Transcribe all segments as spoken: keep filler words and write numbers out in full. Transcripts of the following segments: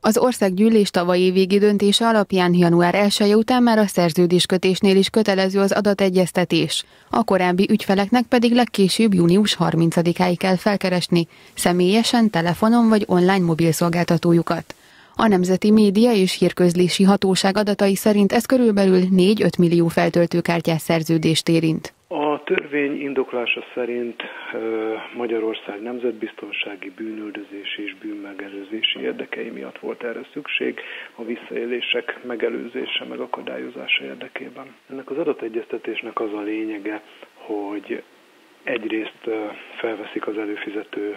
Az országgyűlés tavalyi évi döntése alapján január elseje után már a szerződéskötésnél is kötelező az adategyeztetés. A korábbi ügyfeleknek pedig legkésőbb június harmincadikáig kell felkeresni, személyesen, telefonon vagy online mobilszolgáltatójukat. A Nemzeti Média és Hírközlési Hatóság adatai szerint ez körülbelül négy-öt millió feltöltőkártyás szerződést érint. A törvény indoklása szerint Magyarország nemzetbiztonsági, bűnüldözési és bűnmegelőzési érdekei miatt volt erre szükség, a visszaélések megelőzése, megakadályozása érdekében. Ennek az adategyeztetésnek az a lényege, hogy egyrészt felveszik az előfizető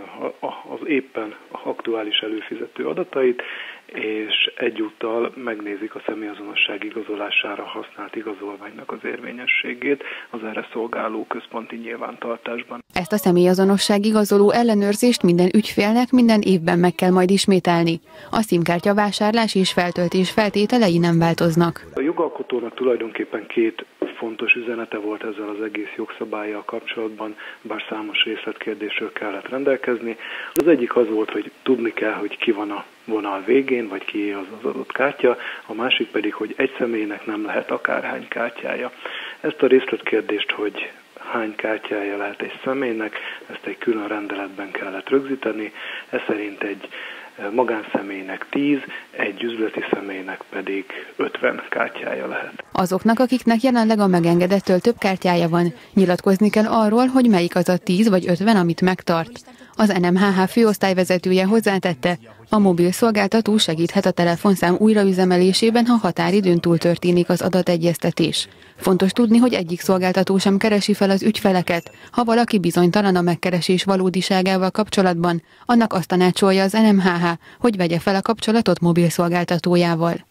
az éppen aktuális előfizető adatait, és egyúttal megnézik a személyazonosság igazolására használt igazolványnak az érvényességét az erre szolgáló központi nyilvántartásban. Ezt a személyazonosság igazoló ellenőrzést minden ügyfélnek minden évben meg kell majd ismételni. A SIM-kártya vásárlás és feltöltés feltételei nem változnak. A jogalkotónak tulajdonképpen két fontos üzenete volt ezzel az egész jogszabállyal kapcsolatban, bár számos részletkérdésről kellett rendelkezni. Az egyik az volt, hogy tudni kell, hogy ki van a vonal végén, vagy ki az az adott kártya, a másik pedig, hogy egy személynek nem lehet akárhány kártyája. Ezt a részletkérdést, hogy hány kártyája lehet egy személynek, ezt egy külön rendeletben kellett rögzíteni, ez szerint egy magánszemélynek tíz, egy üzleti személynek pedig ötven kártyája lehet. Azoknak, akiknek jelenleg a megengedettől több kártyája van, nyilatkozni kell arról, hogy melyik az a tíz vagy ötven, amit megtart. Az en em há há főosztályvezetője hozzátette, a mobil szolgáltató segíthet a telefonszám újraüzemelésében, ha határidőn túl történik az adategyeztetés. Fontos tudni, hogy egyik szolgáltató sem keresi fel az ügyfeleket. Ha valaki bizonytalan a megkeresés valódiságával kapcsolatban, annak azt tanácsolja az en em há há, hogy vegye fel a kapcsolatot mobil szolgáltatójával.